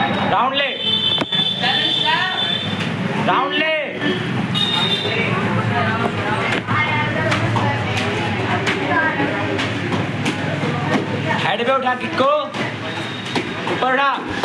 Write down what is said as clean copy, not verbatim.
Round ले, round ले। Head पे उठा किक को, ऊपर उठा।